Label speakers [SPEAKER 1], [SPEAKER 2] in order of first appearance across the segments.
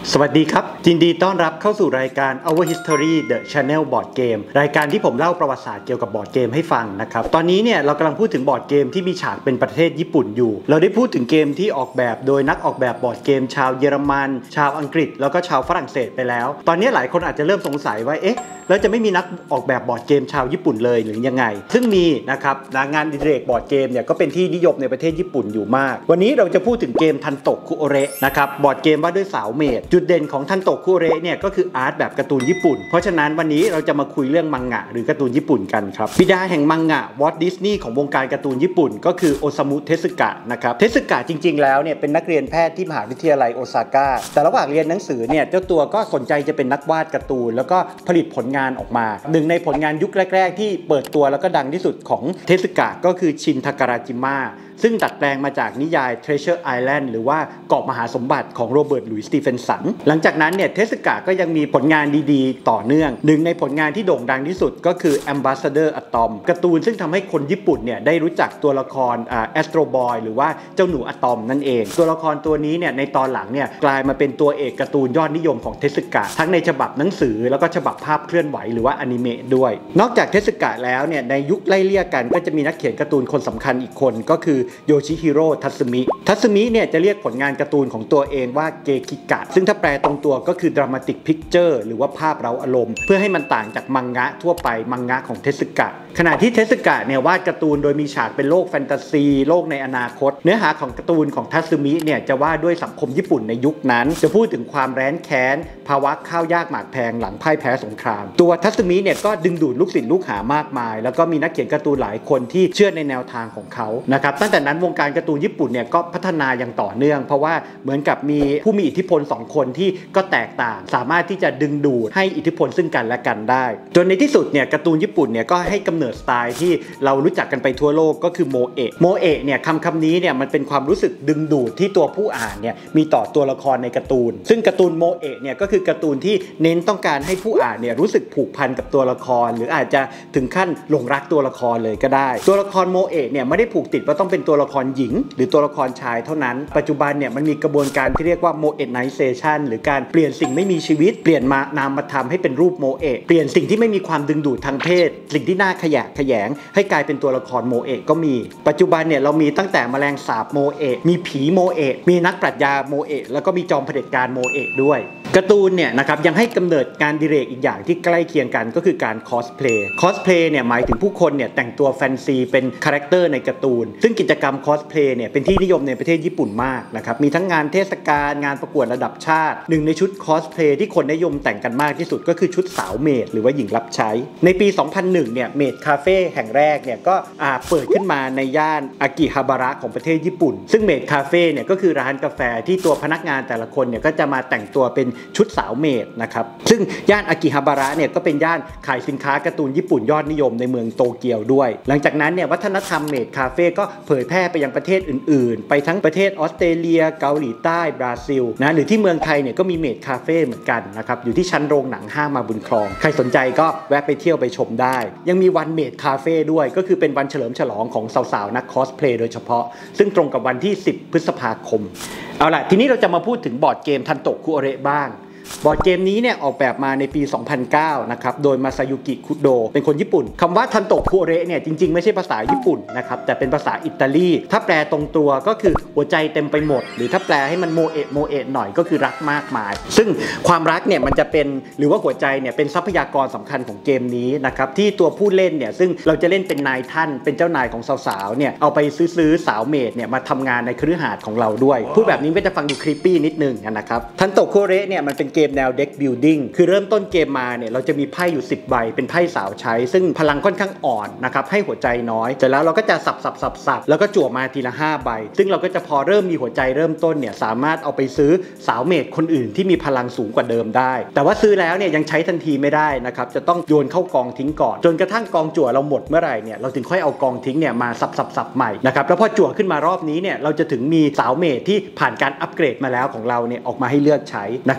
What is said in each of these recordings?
[SPEAKER 1] สวัสดีครับยินดีต้อนรับเข้าสู่รายการ Our History The Channel Board Game รายการที่ผมเล่าประวัติศาสตร์เกี่ยวกับบอร์ดเกมให้ฟังนะครับตอนนี้เนี่ยเรากำลังพูดถึงบอร์ดเกมที่มีฉากเป็นประเทศญี่ปุ่นอยู่เราได้พูดถึงเกมที่ออกแบบโดยนักออกแบบบอร์ดเกมชาวเยอรมันชาวอังกฤษแล้วก็ชาวฝรั่งเศสไปแล้วตอนนี้หลายคนอาจจะเริ่มสงสัยว่าเอ๊ะแล้วจะไม่มีนักออกแบบบอร์ดเกมชาวญี่ปุ่นเลยหรือยังไงซึ่งมีนะครับงานอดิเรกบอร์ดเกมเนี่ยก็เป็นที่นิยมในประเทศญี่ปุ่นอยู่มากวันนี้เราจะพูดถึงเกมทันโตะคุโอเระนะครับบอร์ดเกมว่าด้วยสาวเมดจุดเด่นของทันโตะคุโอเระเนี่ยก็คืออาร์ตแบบการ์ตูนญี่ปุ่นเพราะฉะนั้นวันนี้เราจะมาคุยเรื่องมังงะหรือการ์ตูนญี่ปุ่นกันครับบิดาแห่งมังงะวอลต์ดิสนีย์ของวงการการ์ตูนญี่ปุ่นก็คือโอซามุเทสึกะนะครับเทสึกะจริงๆแล้วเนี่ยเป็นนักเรียนแพทย์ที่มหาวิทยาลัยโอซาก้าแต่ระหว่างเรียนหนังสือเนี่ยเจ้าตัวก็สนใจจะเป็นนักวาดการ์ตูนแล้วก็ผลิตผลงานออกมาหนึ่งในผลงานยุคแรกๆที่เปิดตัวแล้วก็ดังที่สุดของเทสึกะก็คือชินทาการาจิมะซึ่งดัดแปลงมาจากนิยาย Treasure Island หรือว่าเกาะมหาสมบัติของโรเบิร์ต หลุยส์ สตีเฟนสันหลังจากนั้นเนี่ยเทสึกะก็ยังมีผลงานดีๆต่อเนื่องหนึ่งในผลงานที่โด่งดังที่สุดก็คือ Ambassador Atom การ์ตูนซึ่งทำให้คนญี่ปุ่นเนี่ยได้รู้จักตัวละครAstro Boy หรือว่าเจ้าหนูอะตอมนั่นเองตัวละครตัวนี้เนี่ยในตอนหลังเนี่ยกลายมาเป็นตัวเอกการ์ตูนยอดนิยมของเทสึกะทั้งในฉบับหนังสือแล้วก็ฉบับภาพเคลื่อนไหวหรือว่าอนิเมะด้วยนอกจากเทสึกะแล้วเนี่ยในยุคไล่เลี่ยกันก็จะมีนักเขียนการ์ตูนคนสำคัญอีกคนก็คือโยชิฮิโร่ทัสึมิเนี่ยจะเรียกผลงานการ์ตูนของตัวเองว่าเกคิกะซึ่งถ้าแปลตรงตัวก็คือ Dramatic Picture หรือว่าภาพเร้าอารมณ์เพื่อให้มันต่างจากมังงะทั่วไปมังงะของเทสึกะขณะที่เทสึกะเนี่ยวาดการ์ตูนโดยมีฉากเป็นโลกแฟนตาซีโลกในอนาคตเนื้อหาของการ์ตูนของทัสึมิเนี่ยจะว่าด้วยสังคมญี่ปุ่นในยุคนั้นจะพูดถึงความแร้นแค้นภาวะข้าวยากหมากแพงหลังพ่ายแพ้สงครามตัวทัสึมิเนี่ยก็ดึงดูดลูกศิษย์ลูกหามากมายแล้วก็มีนักเขียนการ์ตูนหลายคนที่เชื่อในแนวทางของเขานะครับตั้งแต่นั้นวงการการ์ตูนญี่ปุ่นเนี่ยก็พัฒนาอย่างต่อเนื่องเพราะว่าเหมือนกับมีผู้มีอิทธิพล2คนที่ก็แตกต่างสามารถที่จะดึงดูดให้อิทธิพลซึ่งกันและกันได้จนในที่สุดเนี่ยการ์ตูนญี่ปุ่นเนี่ยก็ให้กำเนิดสไตล์ที่เรารู้จักกันไปทั่วโลกก็คือโมเอะเนี่ยคำนี้เนี่ยมันเป็นความรู้สึกดึงดูดที่ตัวผู้อ่านเนี่ยมีต่อตัวละครในการ์ตูนซึ่งการ์ตูนโมเอะเนี่ยก็คือการ์ตูนที่เน้นต้องการให้ผู้อ่านเนี่ยรู้สึกผูกพันกับตัวละครหรืออาจจะถึงขั้นหลงรักตัวละครเลยก็ได้ตัวละครโมเอะเนี่ยไม่ได้ผูกติดว่าต้องเป็นตัวละครหญิงหรือตัวละครชายเท่านั้นปัจจุบันเนี่ยมันมีกระบวนการที่เรียกว่าโมเอะไนเซชันหรือการเปลี่ยนสิ่งไม่มีชีวิตเปลี่ยนนามธรรมให้เป็นรูปโมเอะเปลี่ยนสิ่งที่ไม่มีความดึงดูดทางเพศสิ่งที่น่าขยะแขยงให้กลายเป็นตัวละครโมเอะก็มีปัจจุบันเนี่ยเรามีตั้งแต่แมลงสาบโมเอะมีผีโมเอะมีนักปรัชญาโมเอะแล้วก็มีจอมเผด็จการโมเอะด้วยการ์ตูนเนี่ยนะครับยังให้กำเนิดการดิเรกอีกอย่างที่ใกล้เคียงกันก็คือการคอสเพลย์เนี่ยหมายถึงผู้คนเนี่ยแต่งตัวแฟนซีเป็นคาแรคเตอร์ในการ์ตูนซึ่งกิจกรรมคอสเพลย์เนี่ยเป็นที่นิยมในประเทศญี่ปุ่นมากนะครับมีทั้งงานเทศกาลงานประกวดระดับชาติหนึ่งในชุดคอสเพลย์ที่คนนิยมแต่งกันมากที่สุดก็คือชุดสาวเมดหรือว่าหญิงรับใช้ในปี 2001 เนี่ยเมดคาเฟ่แห่งแรกเนี่ยก็เปิดขึ้นมาในย่านอากิฮาบาระของประเทศญี่ปุ่นซึ่งเมดคาเฟ่เนี่ยก็คือร้านกาแฟที่ตัวพนักงานแต่ละคนเนี่ยก็จะมาแต่งตัวเป็นชุดสาวเมดนะครับซึ่งย่านอากิฮาบาระเนี่ยก็เป็นย่านขายสินค้าการ์ตูนญี่ปุ่นยอดนิยมในเมืองโตเกียวด้วยหลังจากนั้นเนี่ยวัฒนธรรมเมดคาเฟ่ก็เผยแพร่ไปยังประเทศอื่นๆไปทั้งประเทศออสเตรเลียเกาหลีใต้บราซิลนะหรือที่เมืองไทยเนี่ยก็มีเมดคาเฟ่เหมือนกันนะครับอยู่ที่ชั้นโรงหนังห้างมาบุญครองใครสนใจก็แวะไปเที่ยวไปชมได้ยังมีวันเมดคาเฟ่ด้วยก็คือเป็นวันเฉลิมฉลองของสาวๆนักคอสเพลย์โดยเฉพาะซึ่งตรงกับวันที่10 พฤษภาคมเอาล่ะทีนี้เราจะมาพูดถึงบอร์ดเกมทันโตะคุโอเระบ้างบอร์ดเกมนี้เนี่ยออกแบบมาในปี 2009 นะครับโดยมาซายุกิคุโดเป็นคนญี่ปุ่นคำว่าทันโตะคุโอเระเนี่ยจริงๆไม่ใช่ภาษาญี่ปุ่นนะครับแต่เป็นภาษาอิตาลีถ้าแปลตรงตัวก็คือหัวใจเต็มไปหมดหรือถ้าแปลให้มันโมเอะหน่อยก็คือรักมากมายซึ่งความรักเนี่ยมันจะเป็นหรือว่าหัวใจเนี่ยเป็นทรัพยากรสำคัญของเกมนี้นะครับที่ตัวผู้เล่นเนี่ยซึ่งเราจะเล่นเป็นนายท่านเป็นเจ้านายของสาวๆเนี่ยเอาไปซื้อสาวเมดเนี่ยมาทำงานในคฤหาสน์ของเราด้วยพูดแบบนี้ก็จะฟังดูครีปปี้นิดนึงนะครับทันโตะคุโอเระเนี่ยมันเป็นเกมแนว deck building คือเริ่มต้นเกมมาเนี่ยเราจะมีไพ่อยู่10 ใบเป็นไพ่สาวใช้ซึ่งพลังค่อนข้างอ่อนนะครับให้หัวใจน้อยแต่แล้วเราก็จะสับแล้วก็จั่วมาทีละ5 ใบซึ่งเราก็จะพอเริ่มมีหัวใจเริ่มต้นเนี่ยสามารถเอาไปซื้อสาวเมดคนอื่นที่มีพลังสูงกว่าเดิมได้แต่ว่าซื้อแล้วเนี่ยยังใช้ทันทีไม่ได้นะครับจะต้องโยนเข้ากองทิ้งก่อนจนกระทั่งกองจั่วเราหมดเมื่อไหร่เนี่ยเราถึงค่อยเอากองทิ้งเนี่ยมาสับใหม่นะครับแล้วพอจั่วขึ้นมารอบนี้เนี่ยเราจะถึงมีสาวเมดที่ผ่านการอัปเกรดมาแล้วของเราเนี่ยออกมาให้เลือกใช้นะครับซึ่งสาว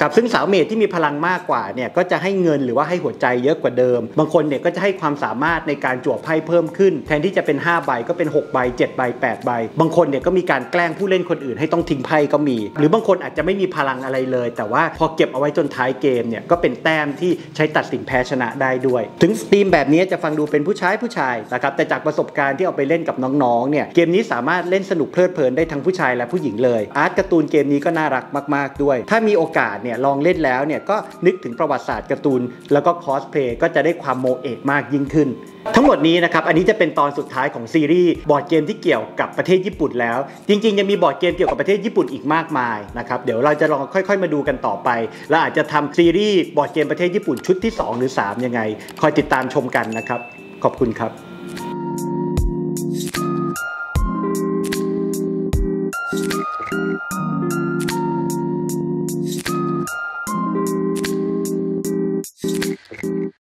[SPEAKER 1] เมจที่มีพลังมากกว่าเนี่ยก็จะให้เงินหรือว่าให้หัวใจเยอะกว่าเดิมบางคนเนี่ยก็จะให้ความสามารถในการจั่วไพ่เพิ่มขึ้นแทนที่จะเป็น5ใบก็เป็น6ใบ7ใบ8ใบบางคนเนี่ยก็มีการแกล้งผู้เล่นคนอื่นให้ต้องทิ้งไพ่ก็มีหรือบางคนอาจจะไม่มีพลังอะไรเลยแต่ว่าพอเก็บเอาไว้จนท้ายเกมเนี่ยก็เป็นแต้มที่ใช้ตัดสินแพ้ชนะได้ด้วยถึงธีมแบบนี้จะฟังดูเป็นผู้ชายนะครับแต่จากประสบการณ์ที่เอาไปเล่นกับน้องๆเนี่ยเกมนี้สามารถเล่นสนุกเพลิดเพลินได้ทั้งผู้ชายและผู้หญิงเลยอาร์ตการ์ตูนเกมนี้ก็น่ารักมากๆด้วยถ้ามีโอกาสเนี่ยลองเล่นแล้วเนี่ยก็นึกถึงประวัติศาสตร์การ์ตูนแล้วก็คอสเพลย์ก็จะได้ความโมเอะมากยิ่งขึ้นทั้งหมดนี้นะครับอันนี้จะเป็นตอนสุดท้ายของซีรีส์บอร์ดเกมที่เกี่ยวกับประเทศญี่ปุ่นแล้วจริงๆยังมีบอร์ดเกมเกี่ยวกับประเทศญี่ปุ่นอีกมากมายนะครับเดี๋ยวเราจะลองค่อยๆมาดูกันต่อไปและอาจจะทำซีรีส์บอร์ดเกมประเทศญี่ปุ่นชุดที่2หรือ3ยังไงคอยติดตามชมกันนะครับขอบคุณครับ